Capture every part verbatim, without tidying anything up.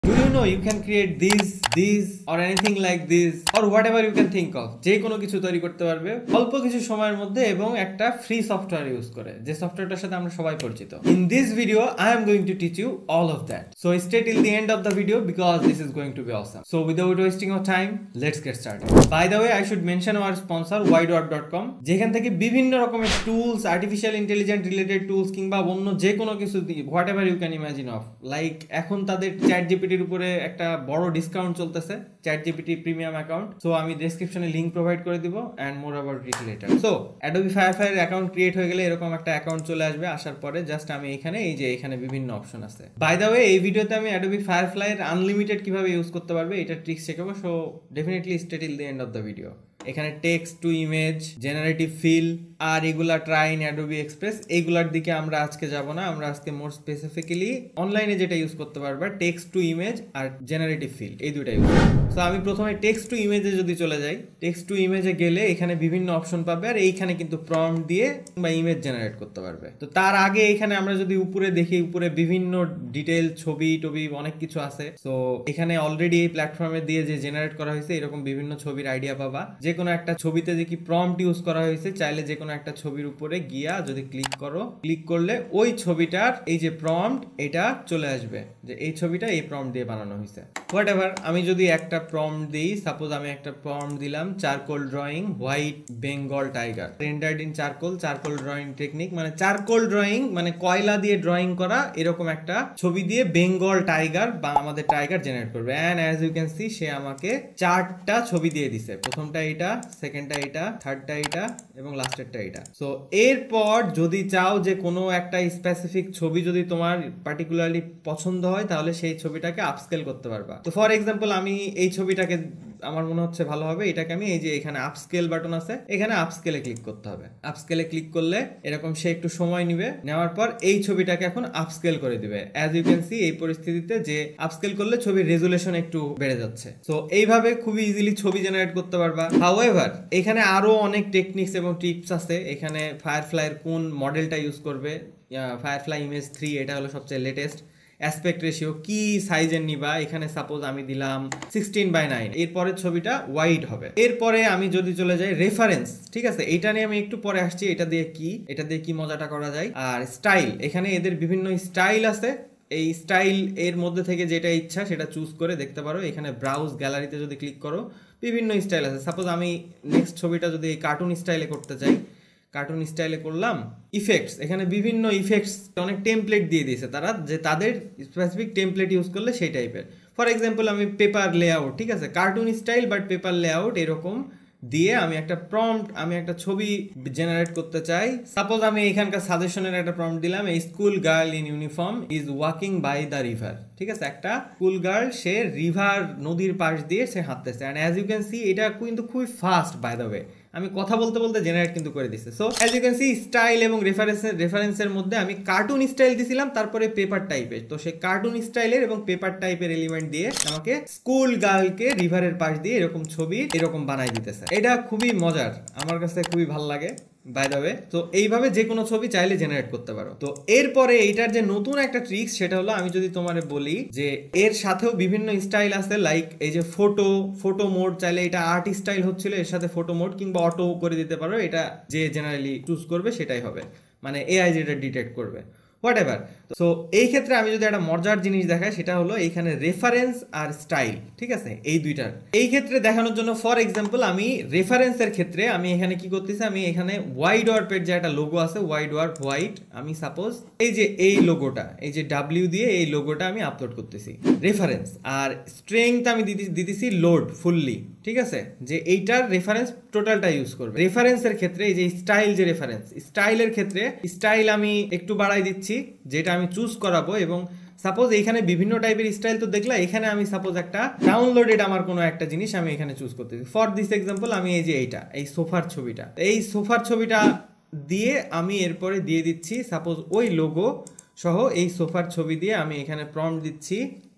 Do you know you can create this, this or anything like this or whatever you can think of? যে কোনো কিছু তৈরি করতে পারবে অল্প কিছু সময়ের মধ্যে এবং একটা ফ্রি সফটওয়্যার ইউজ করে, যে সফটওয়্যারটার সাথে আমরা সবাই পরিচিত। In this video I am going to teach you all of that. So stay till the end of the video because this is going to be awesome. So without wasting your time, let's get started. By the way, I should mention our sponsor widewarp dot com, যেখান থেকে বিভিন্ন রকমের tools, artificial intelligence related tools কিংবা অন্য যে কোনো কিছু whatever you can imagine of, like এখন তাদের চ্যাট জিপিটির উপরে একটা বড় ডিসকাউন্ট চলতেছে, chat GPT premium account. So আমি ডেসক্রিপশনে লিংক প্রোভাইড করে দিব and more about it later. So Adobe Firefly এর অ্যাকাউন্ট ক্রিয়েট হয়ে গেলে এরকম একটা অ্যাকাউন্ট চলে আসবে। আসার পরে জাস্ট আমি এখানে এই যে এখানে বিভিন্ন অপশন আছে। বাই দ্য ওয়ে, এই ভিডিওতে আমি অ্যাডোবি ফায়ারফ্লাই এর আনলিমিটেড কিভাবে ইউজ করতে পারবে এটা ট্রিক্স শেখাবো। So definitely stay till the end of the video. এখানে text to image, generative fill আর এগুলা ট্রাই ইন অ্যাডোবি এক্সপ্রেস, এইগুলার দিকে আমরা আজকে যাব না। আমরা আজকে মোর স্পেসিফিক্যালি অনলাইনে যেটা ইউজ করতে পারবা টেক্সট টু ইমেজ আর জেনারেটিভ ফিল, এই দুইটা ইউজ করব। সো আমি প্রথমে টেক্সট টু ইমেজে যদি চলে যাই, টেক্সট টু ইমেজে গেলে এখানে বিভিন্ন অপশন পাবে আর এইখানে কিন্তু প্রম্পট দিয়ে বা ইমেজ জেনারেট করতে পারবে। তো তার আগে এখানে আমরা যদি উপরে দেখি, উপরে বিভিন্ন ডিটেইল ছবি টবি অনেক কিছু আছে। সো এখানে অলরেডি এই প্ল্যাটফর্মে দিয়ে যে জেনারেট করা হয়েছে এরকম বিভিন্ন ছবির আইডিয়া পাবা। যে কোনো একটা ছবিতে যে কি প্রম্পট ইউজ করা হয়েছে, চাইলে যে কোনো একটা ছবির উপরে গিয়া যদি ক্লিক করো, ক্লিক করলে ওই ছবিটার এই যে প্রম্পট এটা চলে আসবে যে এই ছবিটা এই প্রম্পট দিয়ে বানানো হয়েছে। হোয়াটএভার, আমি যদি একটা প্রম্পট দিই, সাপোজ আমি একটা প্রম্পট দিলাম charcoal drawing white Bengal tiger, rendered in charcoal, charcoal drawing technique, মানে চারকোল ড্রয়িং মানে কয়লা দিয়ে ড্রয়িং করা এরকম একটা ছবি দিয়ে বেঙ্গল টাইগার বা আমাদের টাইগার জেনারেট করবে। And as you can see সে আমাকে চারটা ছবি দিয়ে দিছে। প্রথমটা এটা, সেকেন্ডটা এটা, থার্ডটা এটা এবং লাস্টেরটা এটা। সো এরপর যদি চাও যে কোনো একটা স্পেসিফিক ছবি যদি তোমার পার্টিকুলারলি পছন্দ হয় তাহলে সেই ছবিটাকে আপস্কেল করতে পারবা। তো ফর এক্সাম্পল আমি এই ছবিটাকে আমার মনে হচ্ছে ভালো হবে, এটাকে আমি এই যে এখানে আপস্কেল বাটন আছে, এখানে আপস্কেলে ক্লিক করতে হবে। আপস্কেলে ক্লিক করলে এরকম সে একটু সময় নিবে, নেওয়ার পর এই ছবিটাকে এখন আপস্কেল করে দিবে। অ্যাজ ইউ ক্যান সি এই পরিস্থিতিতে যে আপস্কেল করলে ছবির রেজুলেশন একটু বেড়ে যাচ্ছে। সো এইভাবে খুবই ইজিলি ছবি জেনারেট করতে পারবা। হাউএভার এখানে আরো অনেক টেকনিক্স এবং টিপস আছে। এখানে ফায়ারফ্লাই এর কোন মডেলটা ইউজ করবে, ফায়ারফ্লাই ইমেজ থ্রি এটা হলো সবচেয়ে লেটেস্ট। অ্যাসপেক্ট রেশিও কি সাইজের নিবা, এখানে সাপোজ আমি দিলাম সিক্সটিন বাই নাইন, এরপরের ছবিটা ওয়াইড হবে। এরপরে আমি যদি চলে যাই রেফারেন্স, ঠিক আছে, এটা নিয়ে আমি একটু পরে আসছি, এটা দিয়ে কি এটা দিয়ে কি মজাটা করা যায়। আর স্টাইল, এখানে এদের বিভিন্ন স্টাইল আছে, এই স্টাইল এর মধ্যে থেকে যেটা ইচ্ছা সেটা চুজ করে দেখতে পারো। এখানে ব্রাউজ গ্যালারিতে যদি ক্লিক করো বিভিন্ন স্টাইল আছে। সাপোজ আমি নেক্সট ছবিটা যদি কার্টুন স্টাইলে করতে চাই, কার্টুন স্টাইলে করলাম। ইফেক্টস, এখানে বিভিন্ন ইফেক্টস অনেক টেমপ্লেট দিয়ে দিয়েছে তারা, যে তাদের স্পেসিফিক টেমপ্লেট ইউজ করলে সেই টাইপের। ফর এক্সাম্পল আমি পেপার লেআউট, ঠিক আছে, cartoon style but paper layout এরকম দিয়ে আমি একটা প্রম্পট, আমি একটা ছবি জেনারেট করতে চাই। সাপোজ আমি এখানকার সাজেশনের একটা প্রম্পট দিলাম, এই school girl in uniform is walking by the river, ঠিক আছে, একটা স্কুল গার্ল সে রিভার নদীর পাশ দিয়ে সে হাঁটতেছে। And as you can see এটা কিন্তু খুবই ফাস্ট, বাই দ্য ওয়ে আমি কথা বলতে বলতে জেনারেট কিন্তু করে দিচ্ছে। So as you can see style এবং রেফারেন্সের রেফারেন্সের মধ্যে আমি কার্টুন স্টাইল দিছিলাম, তারপরে পেপার টাইপের, তো সে কার্টুন স্টাইলের এবং পেপার টাইপের এলিমেন্ট দিয়ে আমাকে স্কুল গার্লকে রিভারের পাশ দিয়ে এরকম ছবি এরকম বানাই দিতেছে। এটা খুবই মজার, আমার কাছে খুবই ভালো লাগে বাই দ্য ওয়ে। তো এইভাবে যে কোনো ছবি চাইলে জেনারেট করতে পারো। তো এরপরে এইটার যে নতুন একটা ট্রিক্স সেটা হলো, আমি যদি তোমারে বলি যে এর সাথেও বিভিন্ন স্টাইল আছে, লাইক এই যে ফটো ফটো মোড, চাইলে এটা আর্ট স্টাইল হচ্ছিল, এর সাথে ফটো মোড কিংবা অটো করে দিতে পারো। এটা যে জেনারেলি চুজ করবে সেটাই হবে, মানে এআই যেটা ডিটেক্ট করবে, হোয়াটএভার। সো এই ক্ষেত্রে আমি যদি একটা মজার জিনিস দেখাই সেটা হলো এখানে রেফারেন্স আর স্টাইল, ঠিক আছে, এই দুইটার এই ক্ষেত্রে দেখানোর জন্য ফর এক্সাম্পল আমি রেফারেন্সের ক্ষেত্রে আমি এখানে কি করতেছি, আমি এখানে ওয়াইড ওয়ার্পের যে একটা লোগো আছে, ওয়াইড ওয়ার্প হোয়াইট, আমি সাপোজ এই যে এই লোগোটা, এই যে ডাব্লিউ দিয়ে এই লোগোটা আমি আপলোড করতেছি রেফারেন্স। আর স্ট্রেংথ আমি দিতেছি লোড ফুললি, ঠিক আছে, যে এইটার রেফারেন্স টোটালটা ইউজ করবে। রেফারেন্সের ক্ষেত্রে এই যে স্টাইল, যে রেফারেন্স স্টাইলের ক্ষেত্রে স্টাইল আমি একটু বাড়াই দিচ্ছি, যেটা আমি চুজ করাবো। এবং সাপোজ এইখানে বিভিন্ন টাইপের স্টাইল তো দেখলা, এখানে আমি সাপোজ একটা ডাউনলোডেড আমার কোনো একটা জিনিস আমি এখানে চুজ করতেছি। ফর দিস এক্সাম্পল আমি এই যে এইটা, এই সোফার ছবিটা, এই সোফার ছবিটা দিয়ে আমি এরপরে দিয়ে দিচ্ছি সাপোজ ওই লোগো সহ এই সোফার ছবি দিয়ে আমি এখানে প্রম্পট দিচ্ছি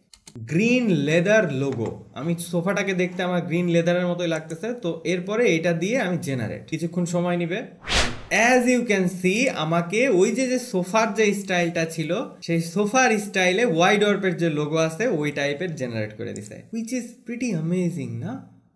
গ্রিন লেদার লোগো। আমি সোফাটাকে দেখতে আমার গ্রিন লেদারের মতোই লাগতেছে। তো এরপরে এটা দিয়ে আমি জেনারেট, কিছুক্ষণ সময় নিবে। অ্যাজ ইউ ক্যান সি আমাকে ওই যে যে সোফার যে স্টাইলটা ছিল সেই সোফার স্টাইলে ওয়াই ডর্পের যে লোগো আছে ওই টাইপের জেনারেট করে দিছে, হুইচ ইজ প্রিটি অ্যামেজিং না?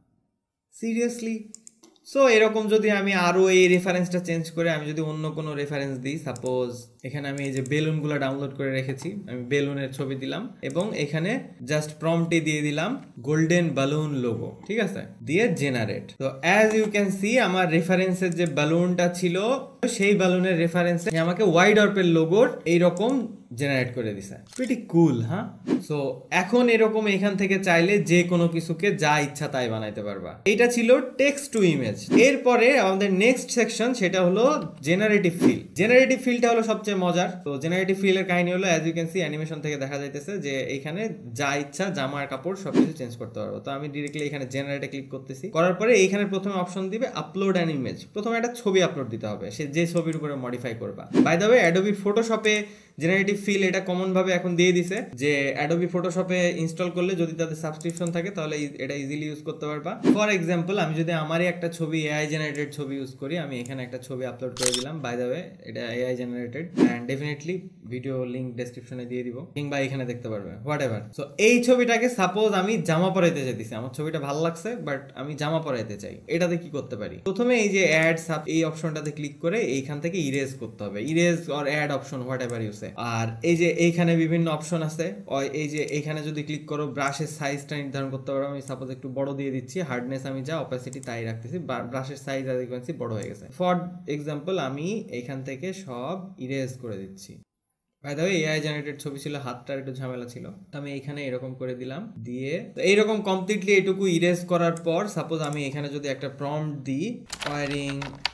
সিরিয়াসলি। সো এরকম যদি আমি আরও এই রেফারেন্সটা চেঞ্জ করে আমি যদি অন্য কোনো রেফারেন্স দিই, সাপোজ এখানে আমি এই যে বেলুনগুলো ডাউনলোড করে রেখেছি, আমি বেলুনের ছবি দিলাম এবং এখানে জাস্ট প্রম্পটে দিয়ে দিলাম গোল্ডেন বালুন লোগো, ঠিক আছে, দিয়ে জেনারেট। তো অ্যাজ ইউ ক্যান সি আমার রেফারেন্সের যে বালুনটা ছিল সেই বালুনের রেফারেন্সে আমাকে ওয়াই ডর্পের লোগোর এইরকম জেনারেট করে দিছে, প্রিটি কুল। হ্যাঁ, সো এখন এরকম এখান থেকে চাইলে যে কোনো কিছুকে যা ইচ্ছা তাই বানাইতে পারবা। এটা ছিল টেক্সট টু ইমেজ। এরপরে আমাদের নেক্সট সেকশন সেটা হলো জেনারেটিভ ফিল। জেনারেটিভ ফিলটা হলো সবচেয়ে মজার। তো জেনারেটিভ ফিলের কাহিনী হলো as you can see animation থেকে দেখা যাইতেছে যে এখানে যা ইচ্ছা জামার কাপড় সবকিছু চেঞ্জ করতে পারবো। তো আমি ডিরেক্টলি এখানে জেনারেটে ক্লিক করতেছি, করার পরে এইখানে প্রথমে অপশন দিবে আপলোড অ্যান ইমেজ। প্রথমে একটা ছবি আপলোড দিতে হবে, সে যে ছবির উপরে মডিফাই করবা। বাই দ্য ওয়ে অ্যাডোবি ফটোশপে জেনারেটিভ ফিল এটা কমন ভাবে এখন দিয়ে দিছে যে অ্যাডোবি ফটোশপে ইনস্টল করলে যদি তাদের সাবস্ক্রিপশন থাকে তাহলে এটা ইজিলি ইউজ করতে পারবা। ফর এক্সাম্পল আমি যদি আমারই একটা ছবি এআই জেনারেটেড ছবি ইউজ করি, আমি এখানে একটা ছবি আপলোড করে দিলাম। বাই দ্য ওয়ে এটা AI generated and definitely video link ডেসক্রিপশনে দিয়ে দিব কিংবা এখানে দেখতে পারবে, হোয়াট এভার। সো এই ছবিটাকে সাপোজ আমি জামা পরাইতে চাইতেছি, আমার ছবিটা ভালো লাগছে বাট আমি জামা পরাইতে চাই, এটাতে কি করতে পারি? প্রথমে এই যে অ্যাড সাব এই অপশনটাতে ক্লিক করে এইখান থেকে ইরেজ করতে হবে, erase or add option whatever you say. আর এই যে এইখানে বিভিন্ন অপশন আছে, এই যে এইখানে যদি ক্লিক করো ব্রাশের সাইজটা নির্ধারণ করতে পারো। আমি সাপোজ একটু বড় দিয়ে দিচ্ছি, হার্ডনেস আমি যা অপাসিটি তাই রাখতেছি, ব্রাশের সাইজ আর ফ্রিকোয়েন্সি বড় হয়ে গেছে। ফর এক্সাম্পল আমি এখান থেকে সব ইরেজ করে দিচ্ছি। By the way AI generated ছবি ছিল, হাতটার একটু ঝামেলা ছিল, আমি এখানে এরকম করে দিলাম, দিয়ে এইরকম কমপ্লিটলি এটুকু ইরেজ করার পর সাপোজ আমি এখানে যদি একটা প্রম্পট দিই wearing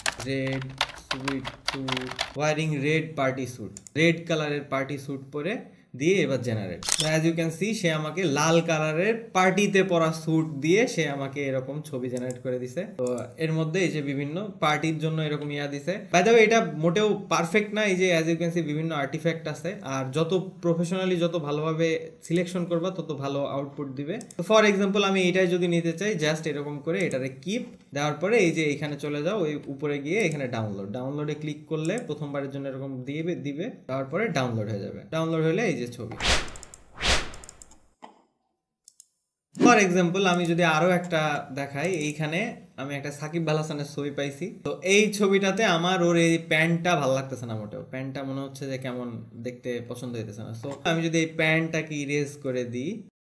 red sweet suit, wearing red party suit, red কালারের পার্টি স্যুট পরে দিয়ে এবার generate. As you can see সে আমাকে লাল কালারের পার্টিতে পরা স্যুট দিয়ে সে আমাকে এরকম ছবি জেনারেট করে দিছে। তো এর মধ্যে এই যে বিভিন্ন পার্টির জন্য এরকম ইয়া দিছে। বাই দ্য ওয়ে এটা মোটেও পারফেক্ট না, এই যে অ্যাজ ইউ ক্যান সি বিভিন্ন আর্টিফ্যাক্ট আছে, আর যত প্রফেশনালি যত ভালোভাবে সিলেকশন করবা তত ভালো আউটপুট দিবে। তো ফর এক্সাম্পল আমি এটাই যদি নিতে চাই, জাস্ট এরকম করে এটারে কিপ দেওয়ার পরে এই যে এখানে চলে যাও, ওই উপরে গিয়ে এখানে ডাউনলোড, ডাউনলোডে ক্লিক করলে প্রথমবারের জন্য এরকম দিয়ে দিবে, তারপরে ডাউনলোড হয়ে যাবে। ডাউনলোড হলে এই যে ছবি। ফর এক্সাম্পল আমি যদি আরো একটা দেখাই, এইখানে আমি একটা সাকিব আল হাসানের ছবি পাইছি। তো এই ছবিটাতে আমার ওর এই প্যান্টটা ভালো লাগতেছে না মোটেও, প্যান্টটা মনে হচ্ছে যে কেমন দেখতে পছন্দ হইতেছে না। সো আমি যদি এই প্যান্টটাকে ইরেজ করে দিই,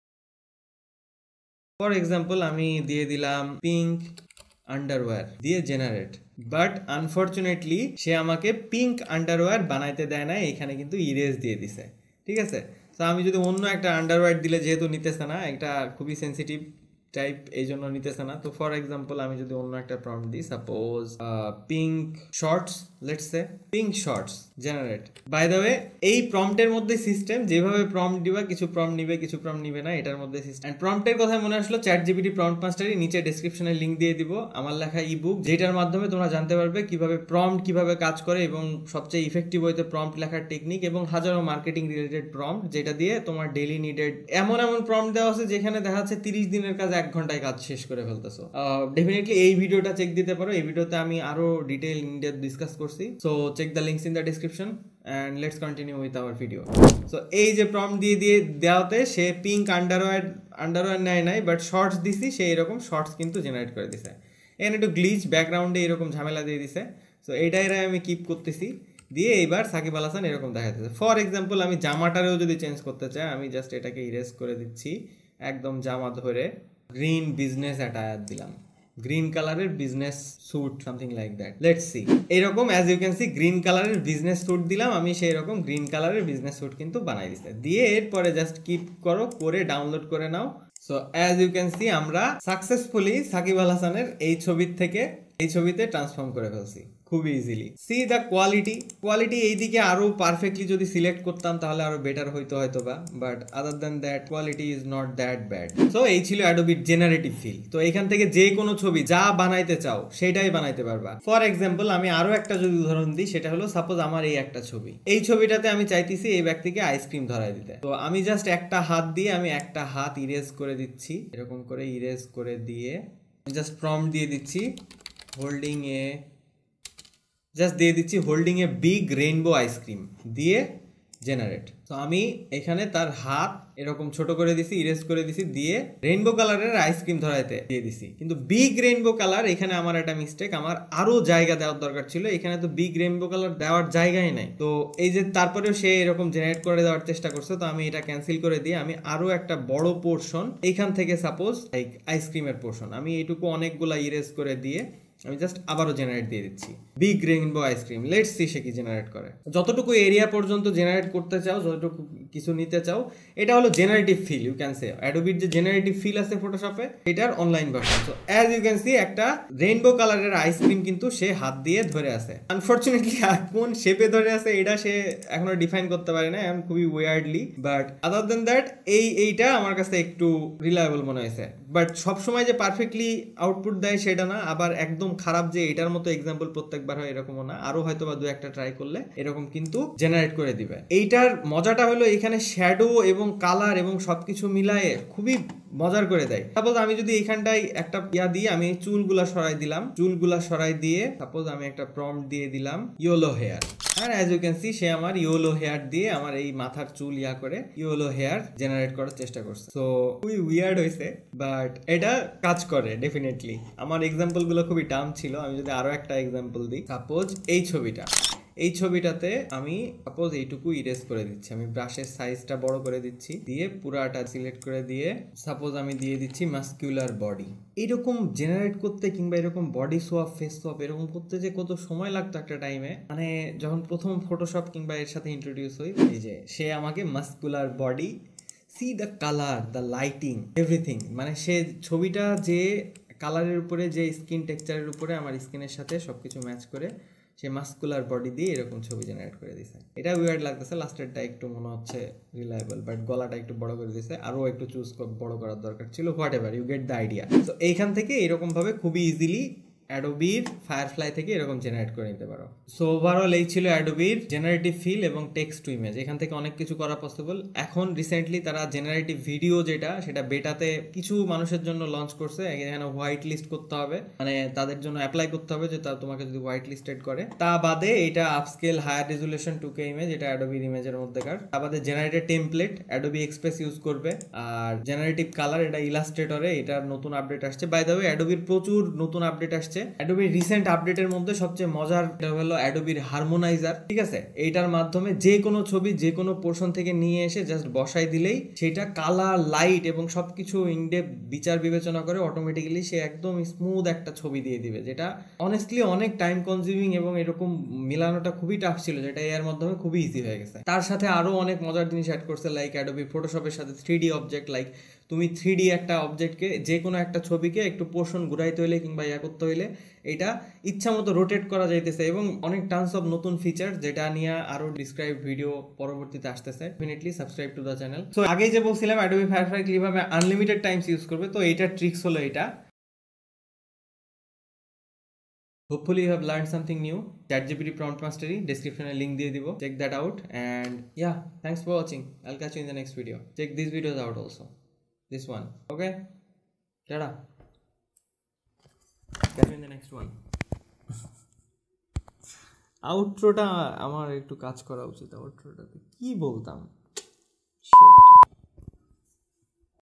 ফর এক্সাম্পল আমি দিয়ে দিলাম পিঙ্ক আন্ডারওয়্যার দিয়ে জেনারেট, বাট আনফরচুনেটলি সে আমাকে পিঙ্ক আন্ডারওয়্যার বানাইতে দেয় না, এখানে কিন্তু ইরেজ দিয়ে দিছে, ঠিক আছে। তো আমি যদি অন্য একটা আন্ডারওয়্যার দিলে যেহেতু নিতেছে না, এটা খুবই সেন্সিটিভ টাইপ, এই জন্য নিতেছে না। তো ফর এক্সাম্পল আমি যদি অন্য একটা প্রম্পট দিই, suppose pink shorts, let's say pink shorts generate. By the way এই প্রম্পটের মধ্যে সিস্টেম যেভাবে প্রম্পট দিবা, কিছু প্রম্পট নিবে কিছু প্রম্পট নিবে না, এটার মধ্যে সিস্টেম। এন্ড প্রম্পটের কথা মনে আসলো, চ্যাট জিপিটি প্রম্পট মাস্টারই নিচে ডেসক্রিপশনে লিংক দিয়ে দিব আমার লেখা ইবুক, যেটার মাধ্যমে তোমরা জানতে পারবে কিভাবে প্রম্পট কিভাবে কাজ করে এবং সবচেয়ে ইফেক্টিভ হইতে প্রম্পট লেখার টেকনিক এবং হাজারো মার্কেটিং রিলেটেড প্রম্পট, যেটা দিয়ে তোমার ডেইলি নিডেড এমন এমন প্রম্পট দেওয়া আছে যেখানে দেখা যাচ্ছে তিরিশ দিনের কাজ এক ঘন্টায় কাজ শেষ করে ফেলতেছো। ডেফিনেটলি এই ভিডিওটা চেক দিতে পারো, এই ভিডিওতে আমি আরো ডিটেইল ইন ডেপথ ডিসকাস করছি। So check the links in the description and let's continue with our video. So এই যে প্রম্পট দিয়ে দিয়ে দেওয়াতে সে পিঙ্ক আন্ডারওয়্যার আন্ডারওয়্যার নেয় নাই, বাট শর্টস দিছি, সে এরকম শর্টস কিন্তু জেনারেট করে দিছে। এখানে একটু গ্লিচ ব্যাকগ্রাউন্ডে এরকম ঝামেলা দিয়ে দিছে। সো এইটাই আমি কিপ করতেছি, দিয়ে এইবার সাকিব আল হাসান এরকম দেখাতেছে। ফর এক্সাম্পল আমি জামাটারেও যদি চেঞ্জ করতে চাই, আমি জাস্ট এটাকে ইরেজ করে দিচ্ছি, একদম জামা ধরে গ্রিন বিজনেস অ্যাটায়ার দিলাম, গ্রিন কালারের business suit something like that, let's see. এরকম as you can see green কালারের বিজনেস স্যুট দিলাম আমি, সেই রকম গ্রিন কালারের বিজনেস স্যুট কিন্তু বানাই দিছে। দিয়ে এরপরে জাস্ট কিপ করো, করে ডাউনলোড করে নাও। So as you can see আমরা সাকসেসফুলি সাকিব আল হাসানের এই ছবির থেকে এই ছবিতে ট্রান্সফর্ম করে ফেলছি খুবই easily. See the quality, quality এইদিকে আরো পারফেক্টলি যদি সিলেক্ট করতাম তাহলে আরো বেটার হইতো হয়তো বা, but other than that quality is not that bad. So এই ছিল অ্যাডোবির জেনারেটিভ ফিল। তো এখান থেকে যে কোনো ছবি যা বানাইতে চাও সেটাই বানাইতে পারবা। ফর এক্সাম্পল আমি আরো একটা যদি উদাহরণ দিই, সেটা হলো সাপোজ আমার এই একটা ছবি, এই ছবিটাতে আমি চাইতেছি এই ব্যক্তিকে আইসক্রিম ধরাই দিতে। তো আমি জাস্ট একটা হাত দিয়ে আমি একটা হাত ইরেজ করে দিচ্ছি, এরকম করে ইরেজ করে দিয়ে জাস্ট প্রম্পট দিয়ে দিচ্ছি হোল্ডিং এ জাস্ট দিয়ে দিচ্ছি holding a big rainbow ice cream দিয়ে জেনারেট। তো আমি এখানে তার হাত এরকম ছোট করে দিছি, ইরেজ করে দিছি, দিয়ে রেইনবো কালারের আইসক্রিম ধরাইতে দিয়ে দিছি। কিন্তু বিগ রেইনবো কালার এখানে আমার একটা মিস্টেক, আমার আরো জায়গা দেওয়ার দরকার ছিল। এখানে তো বিগ রেইনবো কালার দেওয়ার জায়গাই নাই। তো এই যে তারপরেও সে এরকম জেনারেট করে দেওয়ার চেষ্টা করছে, তো আমি এটা ক্যান্সেল করে দিয়ে আমি আরো একটা বড় পোর্শন এইখান থেকে, সাপোজ লাইক আইসক্রিমের পোর্শন, আমি এইটুকু অনেকগুলা ইরেজ করে দিয়ে আমি জাস্ট আবারও জেনারেট দিয়ে দিচ্ছি big rainbow ice cream. Let's see সে কি জেনারেট করে। যতটুকু এরিয়া পর্যন্ত জেনারেট করতে চাও, যতটুকু কিছু নিতে চাও, এটা হলো generative fill. You can say অ্যাডোবির যে জেনারেটিভ ফিল আছে ফটোশপে, এটার online version. So as you can see একটা রেইনবো কালারের আইসক্রিম কিন্তু সে হাত দিয়ে ধরে আছে। আনফরচুনেটলি কোন শেপে ধরে আছে এটা সে এখনো ডিফাইন করতে পারে না, এমন খুবই ওয়ার্ডলি। বাট আদার দেন দ্যাট এই এইটা আমার কাছে একটু রিলায়েবল মনে হয়েছে। বাট সবসময় যে পারফেক্টলি আউটপুট দেয় সেটা না, আবার একদম খারাপ যে এটার মতো এক্সাম্পল প্রত্যেকবার হয় এরকমও না। আরো হয়তো বা দু একটা ট্রাই করলে এরকম কিন্তু জেনারেট করে দিবে। এইটার মজাটা হলো এখানে শ্যাডো এবং কালার এবং সবকিছু মিলায়ে খুবই মজার করে দেয়। সাপোজ আমি যদি এইখানটায় একটা ইয়া দিয়ে আমি চুলগুলা সরাই দিলাম, চুলগুলা সরাই দিয়ে সাপোজ আমি একটা প্রম্পট দিয়ে দিলাম ইয়েলো হেয়ার, আর অ্যাজ ইউ ক্যান সি সে আমার ইয়েলো হেয়ার দিয়ে আমার এই মাথার চুল ইয়া করে ইয়েলো হেয়ার জেনারেট করার চেষ্টা করছে। সো খুবই উইয়ার্ড হয়েছে, বাট এটা কাজ করে ডেফিনেটলি। আমার এক্সাম্পল গুলো খুবই ডাম ছিল। আমি যদি আরো একটা এক্সাম্পল দিই, সাপোজ এই ছবিটা, এই ছবিটাতে আমি সাপোজ এইটুকু ইরেজ করে দিচ্ছি, আমি ব্রাশের সাইজটা বড় করে দিচ্ছি, দিয়ে পুরাটা সিলেক্ট করে দিয়ে সাপোজ আমি দিয়ে দিচ্ছি মাস্কুলার বডি। এইরকম জেনারেট করতে কিংবা এরকম বডি সোয়াপ, ফেস সোয়াপ এরকম করতে যে কত সময় লাগতো একটা টাইমে, মানে যখন প্রথম ফটোশপ কিংবা এর সাথে ইন্ট্রোডিউস হই, এই যে সে আমাকে muscular body, see the colour, the lighting, everything, মানে সে ছবিটা যে কালারের উপরে, যে স্কিন টেক্সচারের উপরে আমার স্কিনের সাথে সবকিছু ম্যাচ করে সে মাস্কুলার বডি দিয়ে এরকম ছবি জেনারেট করে দিছে। এটা উইয়ার্ড লাগতেছে, লাস্টেরটা একটু মনে হচ্ছে রিলায়েবল, বাট গলাটা একটু বড় করে দিছে, আরো একটু চুজ বড় করার দরকার ছিল। Whatever, you get the idea. তো এইখান থেকে এরকম ভাবে খুবই ইজিলি অ্যাডোবির ফায়ারফ্লাই থেকে এরকম জেনারেট করে নিতে পারো। সো ওভারঅল এই ছিল অ্যাডোবির জেনারেটিভ ফিল এবং টেক্সট টু ইমেজ। এখান থেকে অনেক কিছু করা পসিবল। এখন রিসেন্টলি তারা জেনারেটিভ ভিডিও, যেটা সেটা বেটাতে কিছু মানুষের জন্য লঞ্চ করছে। এখানে হোয়াইট লিস্ট করতে হবে, মানে তাদের জন্য অ্যাপ্লাই করতে হবে যে তা তোমাকে যদি হোয়াইট লিস্টেড করে। তা বাদে এটা upscale higher resolution two K image, এটা অ্যাডোবির ইমেজের মধ্যেকার। তা বাদে generated template Adobe Express use করবে। আর জেনারেটিভ কালার, এটা ইলাস্ট্রেটরে এটার নতুন আপডেট আসছে। বাই দ্য ওয়ে অ্যাডোবির প্রচুর নতুন আপডেট আসছে। অ্যাডোবির রিসেন্ট আপডেটের মধ্যে সবচেয়ে মজার হলো অ্যাডোবির হারমোনাইজার। ঠিক আছে, এইটার মাধ্যমে যে কোনো ছবি যে কোনো পোর্শন থেকে নিয়ে এসে জাস্ট বসাই দিলেই সেটা কালার, লাইট এবং সবকিছু ইনডেপ বিচার বিবেচনা করে অটোমেটিক্যালি সে একদম স্মুথ একটা ছবি দিয়ে দিবে, যেটা অনেস্টলি অনেক টাইম কনজিউমিং এবং এরকম মিলানোটা খুবই টাফ ছিল, যেটা এর মাধ্যমে খুবই ইজি হয়ে গেছে। তার সাথে আরো অনেক মজার জিনিস অ্যাড করছে, লাইক অ্যাডোবি ফটোশপের সাথে থ্রি ডি অবজেক্ট। লাইক তুমি থ্রি ডি একটা অবজেক্টকে, যে কোনো একটা ছবিকে একটু পোর্শন ঘুরাইতে হইলে কিংবা ইয়া করতে হইলে এটা ইচ্ছা মতো রোটেট করা যাইতেছে, এবং অনেক টান্স অফ নতুন ফিচার, যেটা নিয়ে আরো ডিসক্রাইব ভিডিও পরবর্তীতে আসতেছে। Definitely subscribe to the channel. So আগেই যে বলছিলাম অ্যাডোবি ফায়ারফ্লাই কিভাবে আনলিমিটেড টাইমস ইউজ করবে, তো এইটার ট্রিক্স হলো এটা। Hopefully you have learned something new. ChatGPT prompt mastery, description A link দিয়ে দিব, check that out. And yeah, thanks for watching. I'll catch you in the next video. Check these videos out also, this one. Okay, tada, catch you in the next one. আউট্রোটা আমার একটু কাজ করা উচিত। আউট্রোটাতে কি বলতাম?